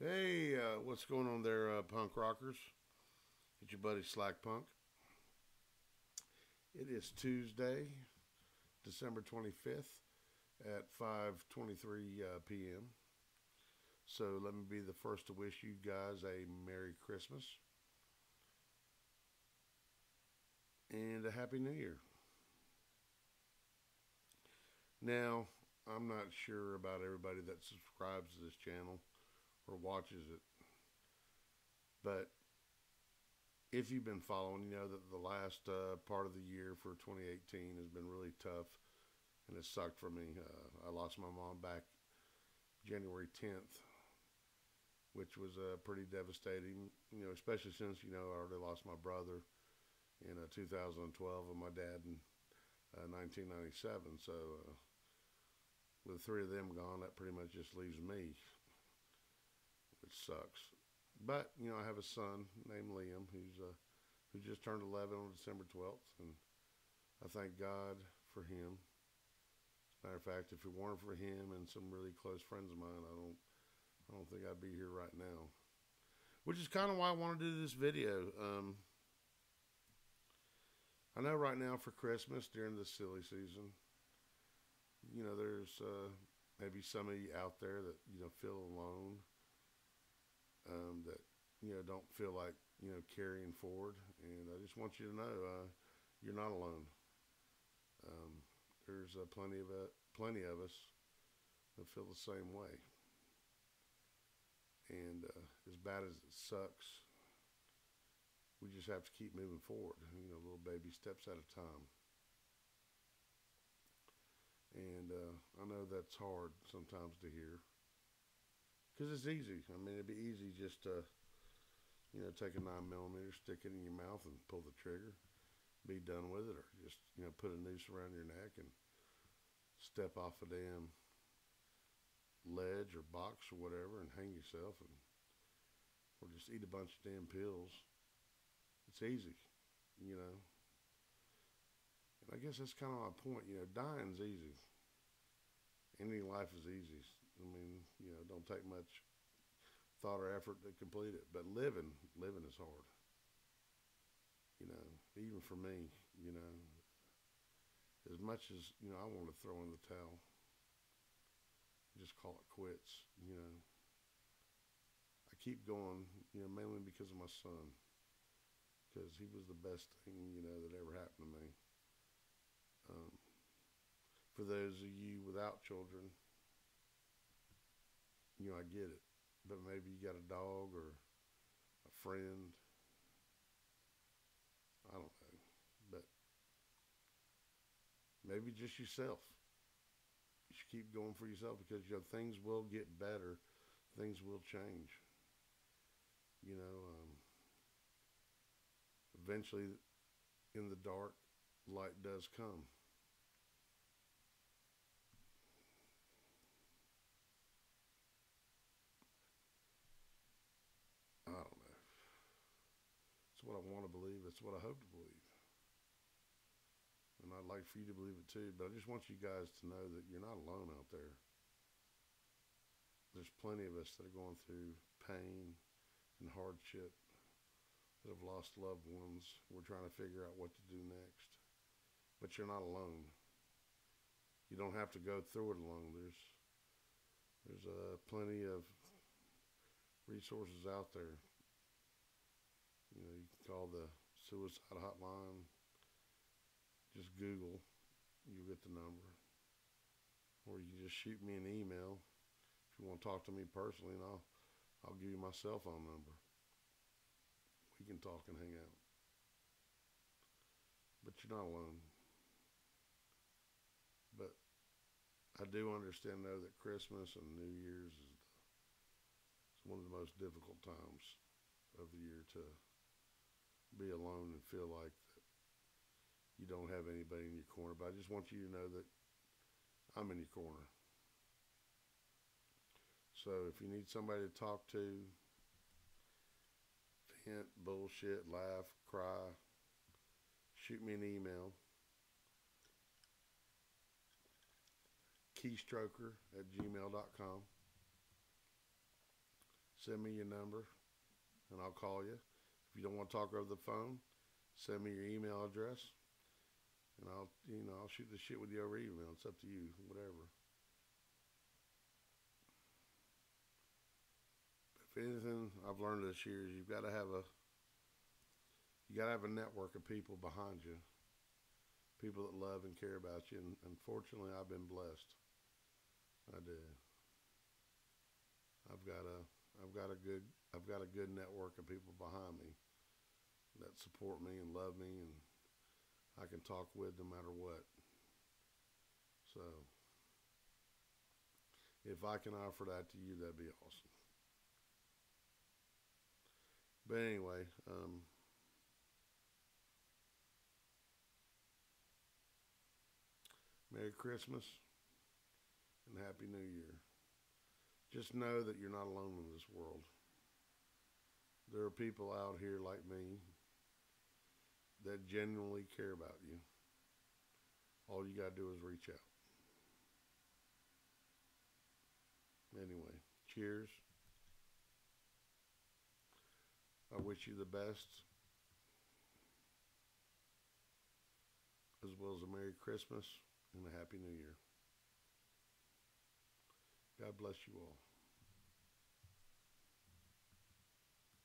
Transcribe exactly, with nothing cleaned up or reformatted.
Hey, uh, what's going on there, uh, punk rockers? It's your buddy Slack Punk. It is Tuesday, December twenty-fifth at five twenty-three uh, p m. So let me be the first to wish you guys a Merry Christmas and a Happy New Year. Now, I'm not sure about everybody that subscribes to this channel or watches it, but if you've been following, you know that the last uh, part of the year for twenty eighteen has been really tough, and it sucked for me. Uh, I lost my mom back January tenth, which was uh, pretty devastating. You know, especially since you know I already lost my brother in uh, two thousand twelve and my dad in uh, nineteen ninety-seven. So uh, with the three of them gone, that pretty much just leaves me, which sucks. But you know, I have a son named Liam who's uh, who just turned eleven on December twelfth, and I thank God for him. Matter of fact, if it weren't for him and some really close friends of mine, I don't I don't think I'd be here right now. Which is kind of why I want to do this video. Um, I know right now for Christmas during the silly season, you know, there's uh, maybe some of you out there that you know feel alone, um, that you know don't feel like you know carrying forward, and I just want you to know uh, you're not alone. Um, there's uh, plenty of uh, plenty of us that feel the same way, and uh, as bad as it sucks, we just have to keep moving forward. You know, little baby steps at a time. And uh, I know that's hard sometimes to hear because it's easy. I mean, it'd be easy just to you know take a nine millimeter, stick it in your mouth, and pull the trigger, be done with it, or just you know put a noose around your neck and step off a damn ledge or box or whatever and hang yourself, and or just eat a bunch of damn pills. It's easy, you know. And I guess that's kind of my point. You know, dying's easy. Ending life is easy. I mean, you know, don't take much thought or effort to complete it. But living, living is hard. You know, even for me, you know, as much as, you know, I want to throw in the towel, just call it quits, you know, I keep going, you know, mainly because of my son. Because he was the best thing, you know, that ever happened to me. Um, for those of you without children, you know, I get it. But maybe you got a dog or a friend. I don't know. But maybe just yourself. You should keep going for yourself because, you know, things will get better. Things will change. You know, um, eventually in the dark, light does come. I don't know. It's what I want to believe. It's what I hope to believe. And I'd like for you to believe it too. But I just want you guys to know that you're not alone out there. There's plenty of us that are going through pain and hardship, that have lost loved ones. We're trying to figure out what to do next. But you're not alone. You don't have to go through it alone. There's there's uh, plenty of resources out there. You know, you can call the suicide hotline. Just Google, you'll get the number. Or you can just shoot me an email if you want to talk to me personally, and I'll I'll give you my cell phone number. We can talk and hang out. But you're not alone. But I do understand though that Christmas and New Year's is the, one of the most difficult times of the year to be alone and feel like that you don't have anybody in your corner. But I just want you to know that I'm in your corner. So if you need somebody to talk to, vent, bullshit, laugh, cry, shoot me an email. keystroker at gmail dot com. send me your number and I'll call you. If you don't want to talk over the phone, send me your email address and I'll, you know, I'll shoot the shit with you over email. It's up to you, whatever. If anything I've learned this year is you've got to have a, you got to have a network of people behind you, people that love and care about you. And unfortunately, I've been blessed. I do. I've got a, I've got a good, I've got a good network of people behind me that support me and love me, and I can talk with no matter what. So, if I can offer that to you, that'd be awesome. But anyway, um, Merry Christmas and Happy New Year. Just know that you're not alone in this world. There are people out here like me that genuinely care about you. All you got to do is reach out. Anyway, cheers. I wish you the best, as well as a Merry Christmas and a Happy New Year. God bless you all.